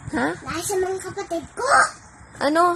Ha? Dahil sa mga kapatid ko. Ano?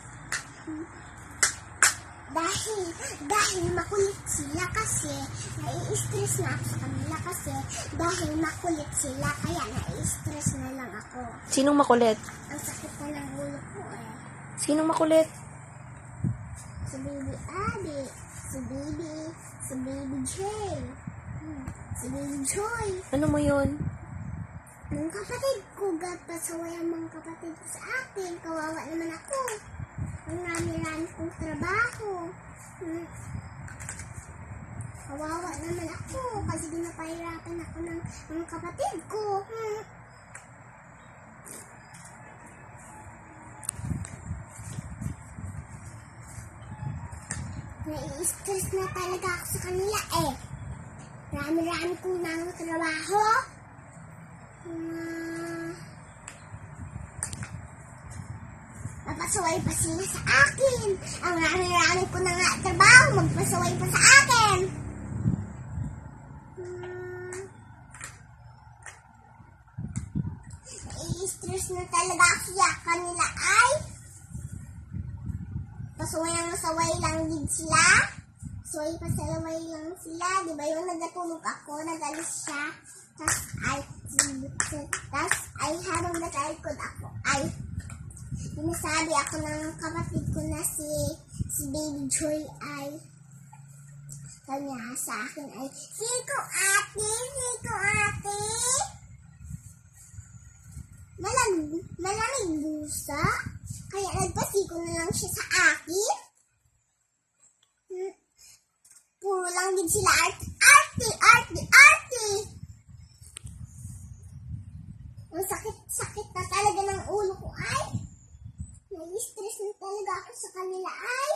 Dahil makulit sila kasi nai-stress na ako sa kanila kasi dahil makulit sila kaya nai-stress na lang ako. Sinong makulit? Ang sakit na ng ulo ko eh. Sinong makulit? Si Baby Abby, si Baby Jay, si Baby Joy. Ano mo yun? Ang kapatid ko, pasaway ang mga kapatid ko sa akin. Kawawa naman ako. Ang rami-rami kong trabaho. Kawawa naman ako kasi dinapahirapan ako ng mga kapatid ko. Nai-stress na talaga ako sa kanila eh. Rami-rami kong mga trabaho. Mapasaway pa sila sa akin. Ang rami-rami ko na nga trabaho, magpasaway pa sa akin. I-stress na talaga ako sa kanila ay pasaway lang din sila. Pasaway lang sila. Diba yung nagatulog ako, nagalis siya. Tapos habang natalikod ako ay sinasabi ako ng kapatid ko na si Baby Joy ay kanya sa akin ay Siko ate malamig busa kaya nagpasiko na lang siya sa akin. Puro lang din sila arte. Ang sakit na talaga ng ulo ko ay nai-stress na talaga ako sa kanila ay